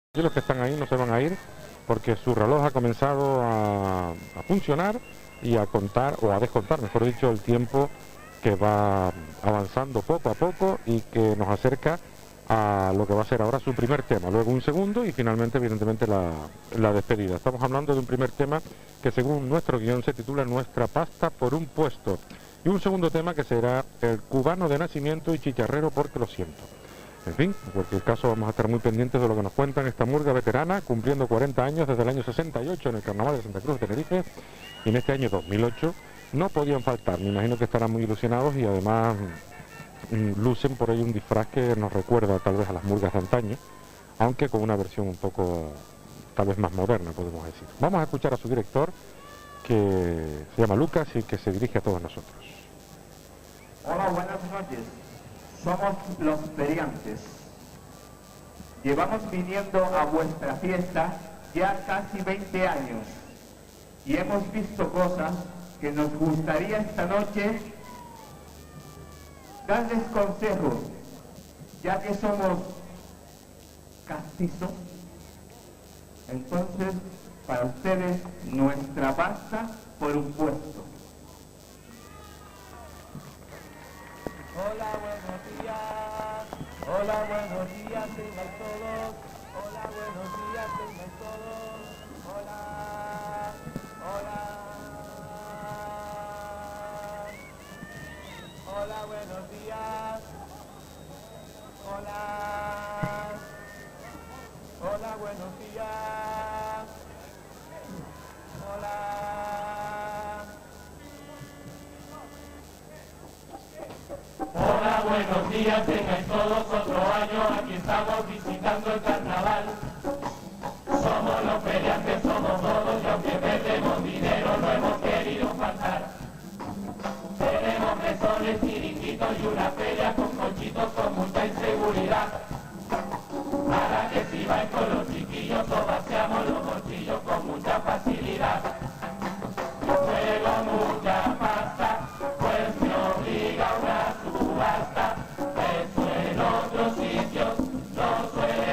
Y los que están ahí no se van a ir porque su reloj ha comenzado a funcionar y a contar, o a descontar, mejor dicho, el tiempo que va avanzando poco a poco y que nos acerca a lo que va a ser ahora su primer tema, luego un segundo y finalmente, evidentemente, la despedida. Estamos hablando de un primer tema que, según nuestro guión, se titula Nuestra pasta por un puesto, y un segundo tema que será El cubano de nacimiento y chicharrero porque lo siento. En fin, en cualquier caso vamos a estar muy pendientes de lo que nos cuentan esta murga veterana, cumpliendo 40 años desde el año 68 en el Carnaval de Santa Cruz de Tenerife, y en este año 2008 no podían faltar. Me imagino que estarán muy ilusionados y además lucen por ahí un disfraz que nos recuerda tal vez a las murgas de antaño, aunque con una versión un poco tal vez más moderna, podemos decir. Vamos a escuchar a su director, que se llama Lucas y que se dirige a todos nosotros. Hola, buenas noches. Somos los feriantes. Llevamos viniendo a vuestra fiesta ya casi 20 años y hemos visto cosas que nos gustaría esta noche darles consejos, ya que somos castizos. Entonces, para ustedes, nuestra pasta por un puesto. Hola, buenos días. Hola, buenos días, tengan todos. Hola, buenos días, tengan todos. Hola, hola. Hola, buenos días. Hola. Hola, buenos días. Hola. Hola, buenos días, tengáis todos otro año, aquí estamos visitando el carnaval. Somos los feriantes, somos todos, y aunque perdemos dinero no hemos querido faltar. Tenemos mesones, chiringuitos y una feria con cochitos con mucha inseguridad. Para que si vais con los chiquillos os vaciamos los bolsillos con mucha facilidad. Juego mucha pasta, pues me obliga una subasta. Eso en otros sitios no suele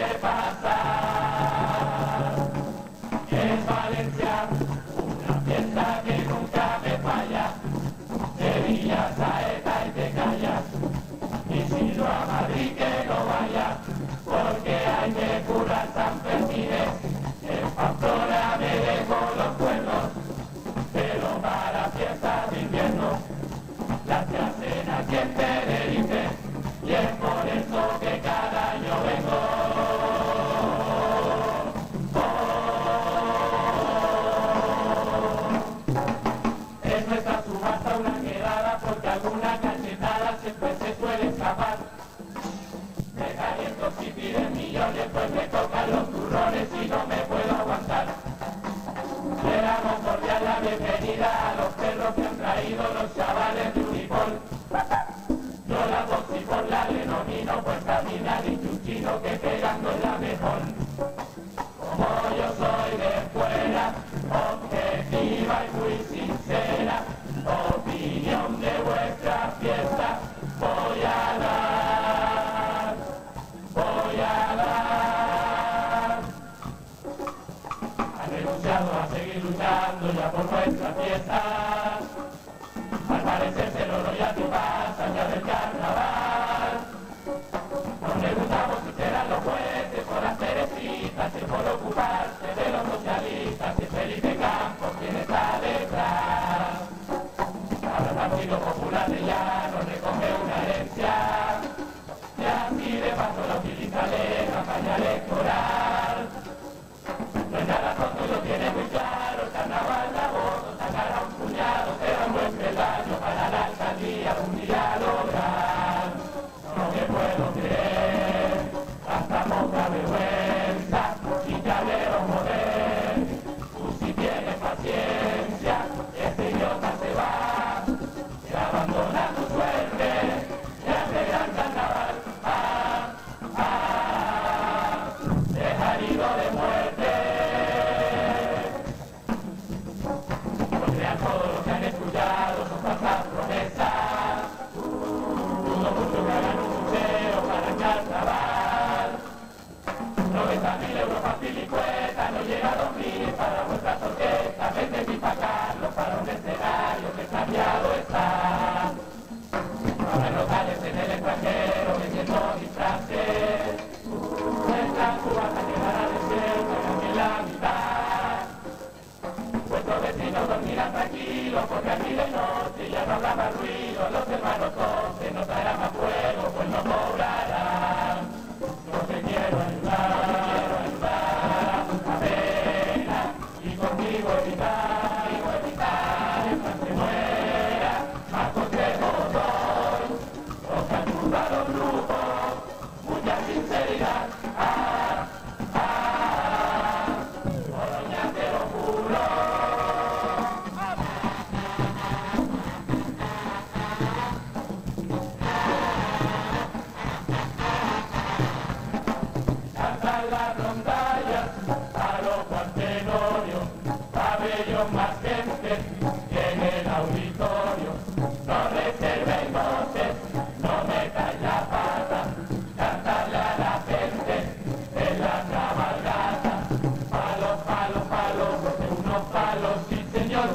pasar. Es Valencia, una fiesta que nunca me falla. Sevilla, Saeta y te callas. Y si no a Madrid que no vaya, porque hay que curar San Fermines. En Pamplona me dejo los cuernos, pero para fiestas de invierno las que hacen aquí en Tenerife, y es por eso que cada año vengo. Es nuestra subasta una quedada, porque alguna cachetada siempre se suele escapar. Me caliento si piden millones, pues me tocan los turrones y no me puedo aguantar. Le damos cordial la bienvenida a los perros que han traído los chavales de Unipol. Yo la Boxipol la denomino, pues también ha dicho un chino que pegando es la mejor. Como yo soy de fuera, objetiva y muy sincera, opinión de vuestra fiesta voy a dar, voy a dar. Han renunciado a seguir luchando ya por nuestra fiesta. Al parecer se logró ya tu pasa ya del carnaval. Nos preguntamos si serán los jueces por las Teresitas y por ocuparse de los socialistas, y Felipe Campos quien está detrás. Ahora el Partido Popular de Llano recoge una herencia y así de paso la utilizaré en campaña electoral. No es nada tonto, lo tiene muy claro, el carnaval da votos, sacará un puñado, será un buen peldaño para la alcaldía un día lograr. No me puedo creer, hasta poca vergüenza, chicharrero joder. Tú si tienes paciencia, este idiota se va, y abandona tu suerte, y hace gran carnaval. 1000 euros fácil y cuesta, no llega a 2000 para vuestras orquestas, vende mi pagarlo para un escenario que cambiado está. Ahora en locales en el extranjero vendiendo disfraces, nuestra cubana quedará desierta en la mitad. Vuestros vecinos dormirán tranquilos porque aquí de noche ya no habrá más ruido, los hermanos José no traerán más fuego, pues no cobrarán. Yo te quiero ayudar, a pena, y contigo evitar, el pan se muera, más consejos doy, os ayuda a los grupos, mucha sinceridad, Oroña te lo juro. Cantan las rondallas a los cuartelorios, pabellón más gente que en el auditorio. No reserven voces, no metáis la pata, cantarle a la gente en la cabalgata. Palos, palos, palos, de unos palos, sí señor.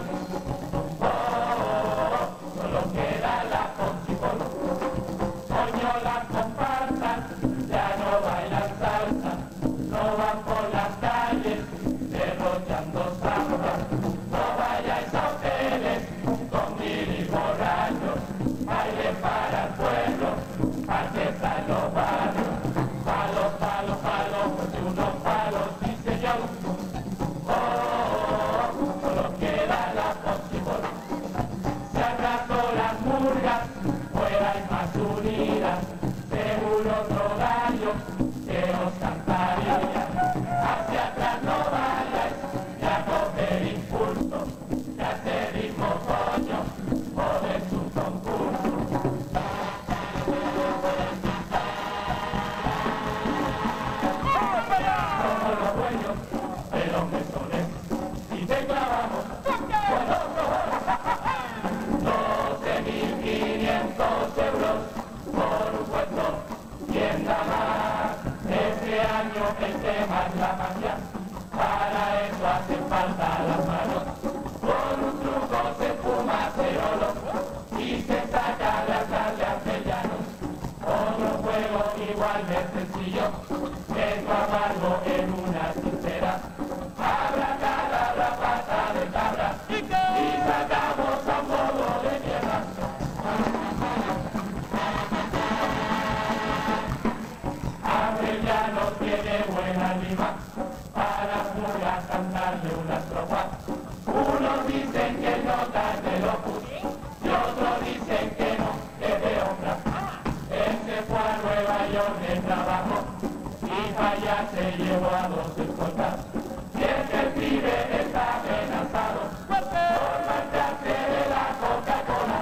Solo queda la concipolo. Coño, las comparsas ya no bailan salsa, no van por las calles derrochando samba. No vayáis a hoteles con milis borrachos, bailen para el pueblo, fiesta en los barrios. Palos, palos, palos, de unos palos, sí señor. Solo queda la concipolo. Se han rato las murgas, fuera y más unidas, seguro otro gallo que os cantaría. Hacia atrás no vayáis, ya coger impulso, ya este ritmo coño, joder su concurso. Somos los dueños de los mesones y te clavamos con los cojones. 12.500 euros por un puesto, tienda más. Este año el tema es la magia, para eso hacen falta las manos. Con un truco se fuma cerolo y se saca de alcalde artellanos. Otro juego igual de sencillo, es amargo en una sincera. Abra cada pata de cabra y sacamos a modo de tierra. Abre ya no tiene buena rima para jugar cantarle una estrofa. Unos dicen que notas de locus y otros dicen que no, que de obra. Él se fue a Nueva York de trabajo y para allá se llevó a 2 escoltas. Y es que el pibe está amenazado por marcharse de la Coca-Cola.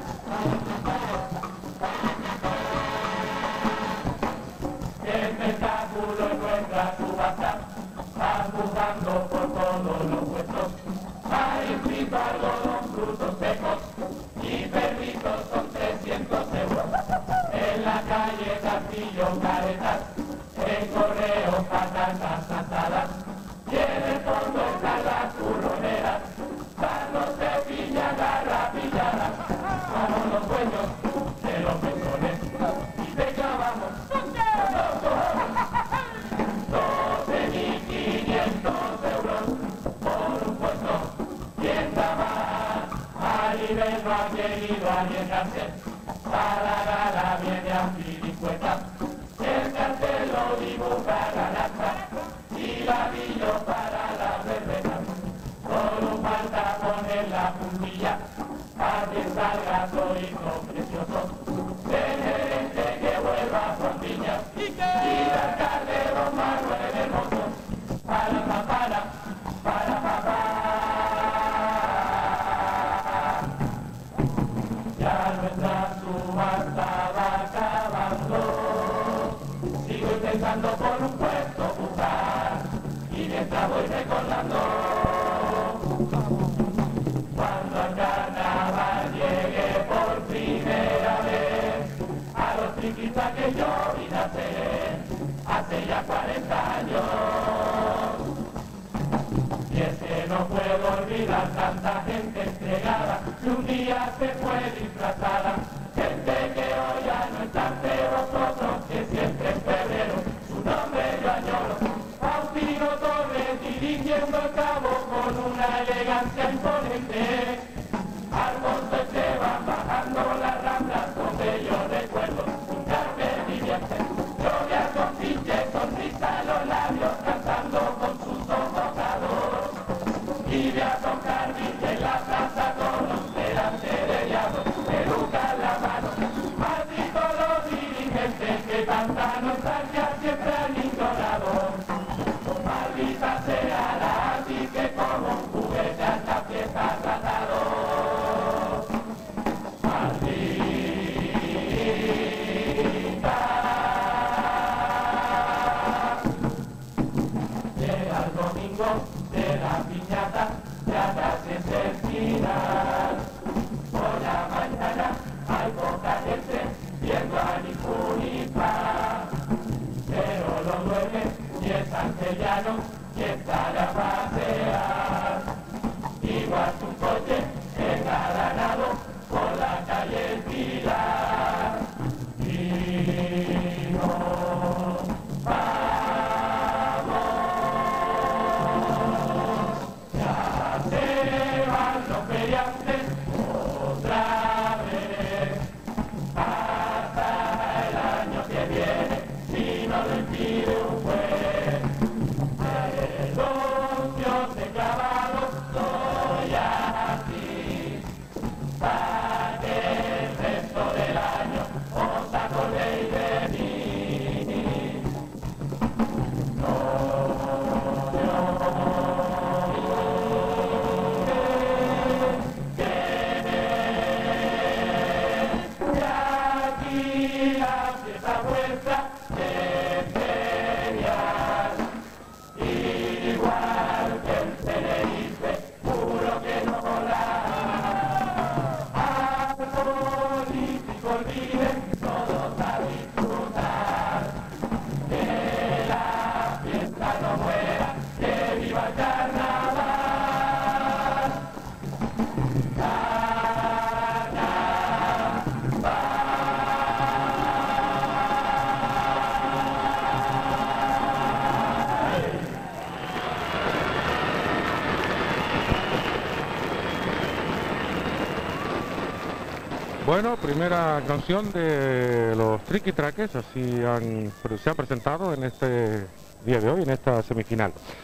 El espectáculo en nuestra subasta va jugando por todos los puestos. Ha inscrito algodón, frutos secos y perritos son 300 euros. En la calle Castillo caretas, en correo patatas asadas. Y en el fondo están las turroneras, dándose pilla garrapilladas. Somos los dueños de los mesones y te clavamos con los cojones. 12.500 euros por un puesto, tienda más. Maribel no ha querido arriesgarse, para la viene así dispuesta. El cartel lo dibuja Galarza y Lavillo para la cerveza. Solo falta poner la puntilla para que salga solito precioso. El gerente que vuelva a Frontiña y el alcalde Don Manuel Hermoso. Para papá. Ya nuestra subasta va acabando. Sigo intentando por un puesto buscar y mientras voy recordando cuando al carnaval llegue por primera vez a los triquitas que yo vi nacer hace ya 40 años. tanta gente entregada que un día se fue disfrazada. Gente que hoy ya no está ante vosotros, que siempre en febrero su nombre yo añoro. Faustino Torres dirigiendo el cabo con una elegancia imponente. Alfonso Esteban bajando las ramblas donde yo recuerdo un carpe viviente. Gloria con pinche sonrisa en los labios cantando con sus sofocados. Y de a tocar en la plaza todos delante de diablo, peluca en la mano. Malditos los dirigentes que tanta nostalgia siempre han ignorado. Maldita sea la anti que como un juguete a esta fiesta ha tratado. Maldita. Llega el domingo de la piñata, ya casi se final. Por la mañana hay poca gente viendo a Nipunipa. Pero los duermes y es castellano y sale a pasear. Igual que un coche engalanado por la calle El Pilar. Y nos vamos. Ya se van los feriantes otra vez. Hasta el año que viene, si no lo impide un juez. El ocio de clavado soy así, para que el resto del año os acordéis de mí. Y aquí la fiesta vuestra es ferial. Igual que en Tenerife, juro que no volará. Al político olviden todos a disfrutar. Que la fiesta no muera, que viva el carnaval. Bueno, primera canción de los Triqui Traques, así se han presentado en este día de hoy, en esta semifinal.